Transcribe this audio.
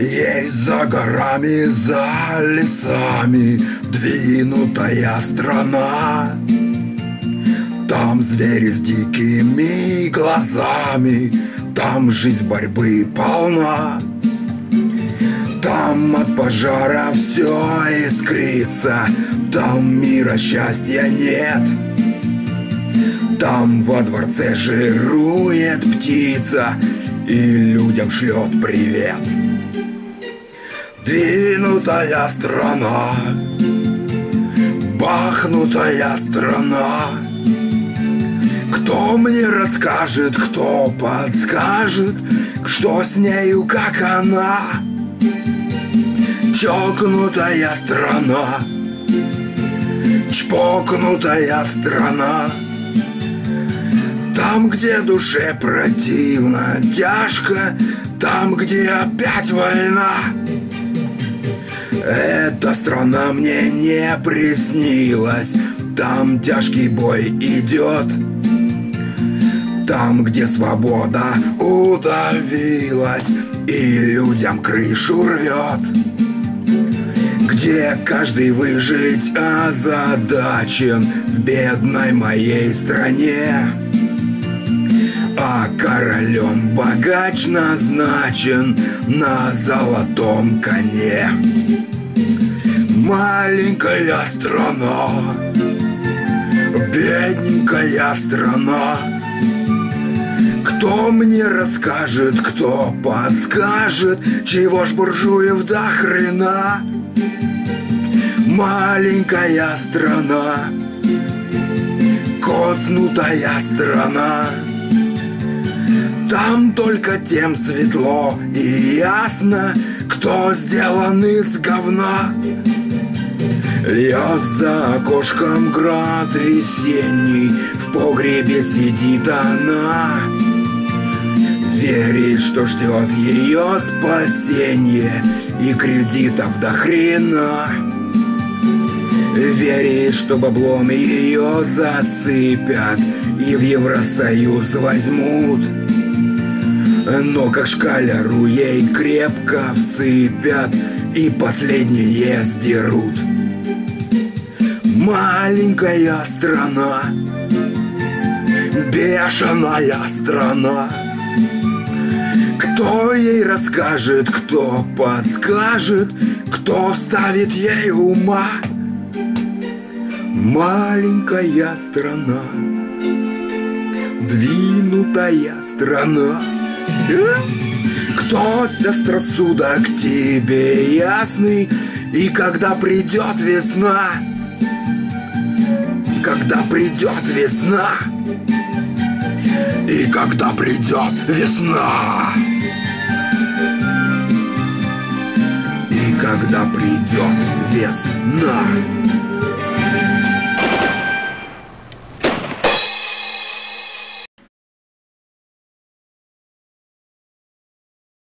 Есть за горами, за лесами двинутая страна. Там звери с дикими глазами, там жизнь борьбы полна. Там от пожара все искрится, там мира счастья нет. Там во дворце жирует птица и людям шлет привет. Двинутая страна, бахнутая страна. Кто мне расскажет, кто подскажет, что с нею, как она? Чокнутая страна, чпокнутая страна. Там, где душе противно, тяжко, там, где опять война. Эта страна мне не приснилась, там тяжкий бой идет. Там, где свобода удавилась и людям крышу рвет. Где каждый выжить озадачен в бедной моей стране. А королем богач назначен на золотом коне. Маленькая страна, бедненькая страна. Кто мне расскажет, кто подскажет, чего ж буржуев до хрена? Маленькая страна, коцнутая страна. Там только тем светло и ясно, кто сделан из говна. Льет за окошком град весенний, в погребе сидит она. Верит, что ждет ее спасение и кредитов до хрена. Верит, что баблом ее засыпят и в Евросоюз возьмут. Но как шкаляру ей крепко всыпят и последнее сдерут. Маленькая страна, бешеная страна. Кто ей расскажет, кто подскажет, кто вставит ей ума? Маленькая страна, двинутая страна. Кто даст рассудок тебе ясный, и когда придет весна? Когда придет весна? И когда придет весна? И когда придет весна?